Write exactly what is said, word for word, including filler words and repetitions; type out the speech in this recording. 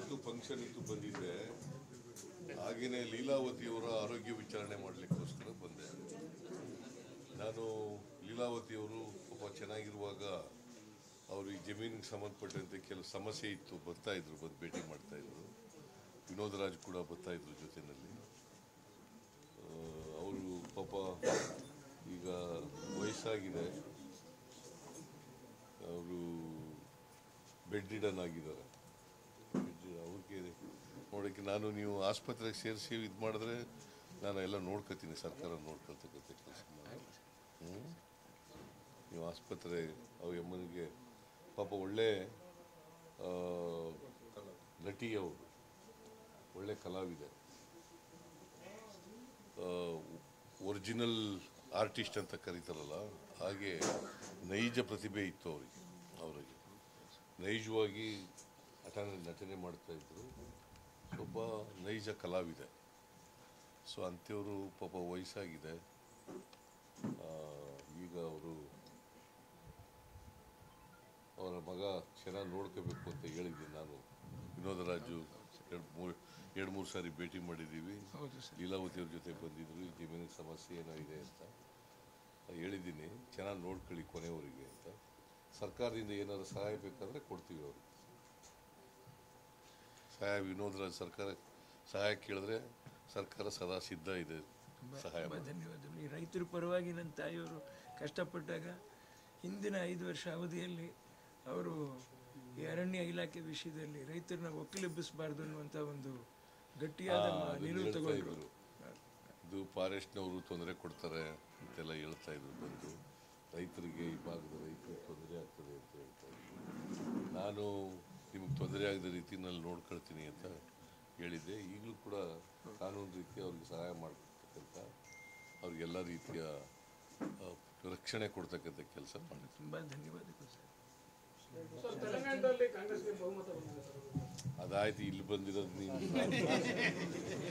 ಇವತ್ತು ಫಂಕ್ಷನ್ ಇತ್ತು ಬಂದಿದ್ದೆ. ಹಾಗೆಯೇ ಲೀಲಾವತಿಯವರ ಆರೋಗ್ಯ ವಿಚಾರಣೆ ಮಾಡಲಿಕ್ಕೋಸ್ಕರ ಬಂದೆ. ನಾನು ಲೀಲಾವತಿಯವರು ಪಾಪ ಚೆನ್ನಾಗಿರುವಾಗ ಅವ್ರಿಗೆ ಜಮೀನಿಗೆ ಸಂಬಂಧಪಟ್ಟಂತೆ ಕೆಲವು ಸಮಸ್ಯೆ ಇತ್ತು, ಬರ್ತಾಯಿದ್ರು, ಬಂದು ಭೇಟಿ ಮಾಡ್ತಾಯಿದ್ರು. ವಿನೋದ್ ರಾಜ್ ಕೂಡ ಬರ್ತಾಯಿದ್ರು ಜೊತೆಯಲ್ಲಿ. ಅವರು ಪಾಪ ಈಗ ವಯಸ್ಸಾಗಿದೆ, ಅವರು ಬೆಡ್ ರಿಡನ್ ಆಗಿದ್ದಾರೆ. ಅವ್ರಿಗೆ ನೋಡೋಕ್ಕೆ ನಾನು ನೀವು ಆಸ್ಪತ್ರೆಗೆ ಸೇರಿಸಿ ಇದು ಮಾಡಿದ್ರೆ ನಾನು ಎಲ್ಲ ನೋಡ್ಕೊತೀನಿ, ಸರ್ಕಾರ ನೋಡ್ಕೊಳ್ತಕ್ಕಂಥ ಕೆಲಸ ಮಾಡಿ. ಹ್ಞೂ ನೀವು ಆಸ್ಪತ್ರೆ ಅವು ಎಮ್ಮನಿಗೆ ಪಾಪ ಒಳ್ಳೆ ನಟಿ, ಅವರು ಒಳ್ಳೆ ಕಲಾವಿದೆ, ಒರಿಜಿನಲ್ ಆರ್ಟಿಸ್ಟ್ ಅಂತ ಕರೀತಾರಲ್ಲ ಹಾಗೆ ನೈಜ ಪ್ರತಿಭೆ ಇತ್ತು ಅವರಿಗೆ. ಅವರಿಗೆ ನೈಜವಾಗಿ ನಟ ನಟನೆ ಮಾಡ್ತಾಯಿದ್ರು, ಒಬ್ಬ ನೈಜ ಕಲಾವಿದೆ. ಸೊ ಅಂಥವರು ಪಾಪ ವಯಸ್ಸಾಗಿದೆ. ಈಗ ಅವರು ಅವರ ಮಗ ಚೆನ್ನಾಗಿ ನೋಡ್ಕೋಬೇಕು ಅಂತ ಹೇಳಿದ್ದೀನಿ ನಾನು. ವಿನೋದ್ ರಾಜು ಎರಡು ಮೂರು ಎರಡು ಮೂರು ಸಾರಿ ಭೇಟಿ ಮಾಡಿದ್ದೀವಿ. ಲೀಲಾವತಿಯವ್ರ ಜೊತೆ ಬಂದಿದ್ದರು, ಜಮೀನಿನ ಸಮಸ್ಯೆ ಏನೋ ಇದೆ ಅಂತ ಹೇಳಿದ್ದೀನಿ. ಚೆನ್ನಾಗಿ ನೋಡ್ಕೊಳ್ಳಿ ಕೊನೆಯವರಿಗೆ ಅಂತ. ಸರ್ಕಾರದಿಂದ ಏನಾದರೂ ಸಹಾಯ ಬೇಕಾದರೆ ಕೊಡ್ತೀವಿ ಅವ್ರಿಗೆ ಸಹಾಯ. ವಿನೋದ್ ರಾಜ್ ಸರ್ಕಾರ ಸಹಾಯ ಕೇಳಿದ್ರೆ ಸರ್ಕಾರ ಸದಾ ಸಿದ್ಧ ಇದೆ ಸಹಾಯ. ಧನ್ಯವಾದಗಳು. ಈ ರೈತರ ಪರವಾಗಿ ನನ್ನ ತಾಯಿಯವರು ಕಷ್ಟಪಟ್ಟಾಗ ಹಿಂದಿನ ಐದು ವರ್ಷ ಅವಧಿಯಲ್ಲಿ ಅವರು ಈ ಅರಣ್ಯ ಇಲಾಖೆ ವಿಷಯದಲ್ಲಿ ರೈತರನ್ನ ಒಕ್ಕಲೆಬ್ಬಿಸಬಾರ್ದು ಅನ್ನುವಂಥ ಒಂದು ಗಟ್ಟಿಯಾದ ನಿಲುವು ತಗೊಂಡ್ರು. ಇದು ಫಾರೆಸ್ಟ್ನವರು ತೊಂದರೆ ಕೊಡ್ತಾರೆ ಅಂತೆಲ್ಲ ಹೇಳ್ತಾ ಇದ್ರು. ಬಂದು ರೈತರಿಗೆ, ಈ ಭಾಗದ ರೈತರಿಗೆ ತೊಂದರೆ ಆಗ್ತದೆ ಅಂತ ಹೇಳ್ತಾ ಇದ್ರು. ನಾನು ನಿಮಗೆ ತೊಂದರೆ ಆಗದ ರೀತಿಯಲ್ಲಿ ನೋಡ್ಕೊಳ್ತೀನಿ ಅಂತ ಹೇಳಿದ್ದೆ. ಈಗಲೂ ಕೂಡ ಕಾನೂನು ರೀತಿ ಅವ್ರಿಗೆ ಸಹಾಯ ಮಾಡ್ತಕ್ಕಂಥ, ಅವ್ರಿಗೆಲ್ಲ ರೀತಿಯ ರಕ್ಷಣೆ ಕೊಡ್ತಕ್ಕಂಥ ಕೆಲಸ ಮಾಡಿ. ತುಂಬ ಧನ್ಯವಾದಗಳು ಸರ್. ತೆಲಂಗಾಣದಲ್ಲಿ ಕಾಂಗ್ರೆಸ್ಗೆ ಬಹುಮತ ಬಂದಿದೆ ಸರ್. ಅದಾಯ್ತು, ಇಲ್ಲಿ ಬಂದಿರೋದು ನೀವು